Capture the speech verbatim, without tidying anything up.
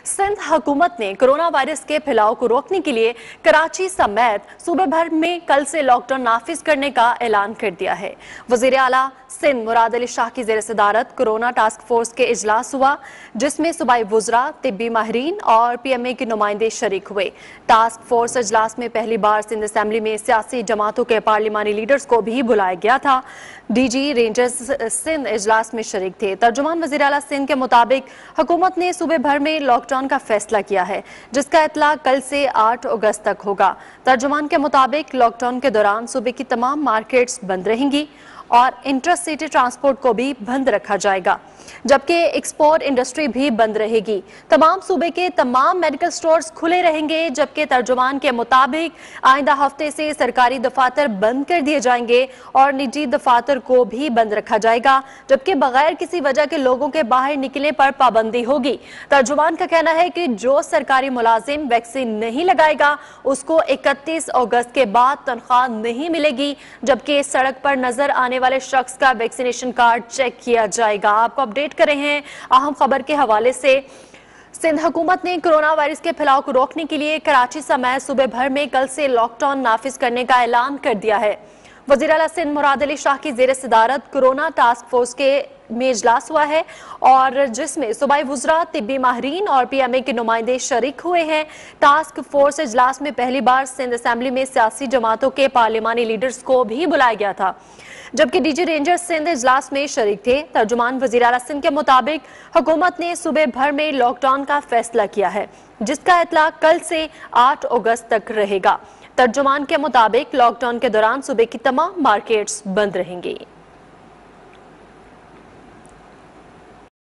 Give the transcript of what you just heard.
सिंध हुकूमत ने corona virus के फैलाव को रोकने के लिए कराची समेत सूबे भर में कल से लॉकडाउन नाफिज करने का ऐलान कर दिया है। वजीर आला सिंध मुराद अली शाह की जेर सदारत कोरोना टास्क फोर्स के इजलास हुआ, जिसमें सूबाई वुज़रा, तिब्बी माहिरीन और पी एम ए के नुमाइंदे शरीक हुए। टास्क फोर्स इजलास में पहली बार सिंध असम्बली में सियासी जमातों के पार्लिमानी लीडर्स को भी बुलाया गया था। डी जी रेंजर्स सिंध इजलास में शरीक थे। तर्जुमान वजीर आला सिंध के मुताबिक हुकूमत ने सूबे भर में लॉकडाउन का फैसला किया है, जिसका इतला कल से आठ अगस्त तक होगा। तर्जुमान के मुताबिक लॉकडाउन के दौरान सूबे की तमाम मार्केट्स बंद रहेंगी और इंटर सिटी ट्रांसपोर्ट को भी बंद रखा जाएगा, जबकि एक्सपोर्ट इंडस्ट्री भी बंद रहेगी। तमाम सूबे के तमाम मेडिकल स्टोर्स खुले रहेंगे, जबकि तर्जुमान के मुताबिक आइंदा हफ्ते से सरकारी दफातर बंद कर दिए जाएंगे और निजी दफातर को भी बंद रखा जाएगा, जबकि बगैर किसी वजह के लोगों के बाहर निकलने पर पाबंदी होगी। तर्जुमान का कहना है कि जो सरकारी मुलाजिम वैक्सीन नहीं लगाएगा उसको इकतीस अगस्त के बाद तनख्वाह नहीं मिलेगी, जबकि सड़क पर नजर आने वाले शख्स का वैक्सीनेशन कार्ड चेक किया जाएगा। आपको अपडेट कर रहे हैं अहम खबर के हवाले से। सिंध हुकूमत ने कोरोना वायरस के फैलाव को रोकने के लिए कराची समेत सूबे भर में कल से लॉकडाउन नाफिज करने का ऐलान कर दिया है। वजीर आला सिंध मुराद अली शाह की जेर सदारत कोरोना टास्क फोर्स के में इजलास हुआ है और जिसमें सूबाई वुज़रा, तिब्बी माहिरीन और पी एम ए के नुमाइंदे शरीक हुए हैं। टास्क फोर्स इजलास में पहली बार सिंध असम्बली में सियासी जमातों के पार्लिमानी लीडर्स को भी बुलाया गया था, जबकि डी जी रेंजर्स सिंध इजलास में शरीक थे। तर्जुमान वजीर आला सिंध के मुताबिक हुकूमत ने सूबे भर में लॉकडाउन का फैसला किया है, जिसका इतला कल से आठ अगस्त तक रहेगा। तर्जुमान के मुताबिक लॉकडाउन के दौरान सूबे की तमाम मार्केट्स बंद रहेंगी।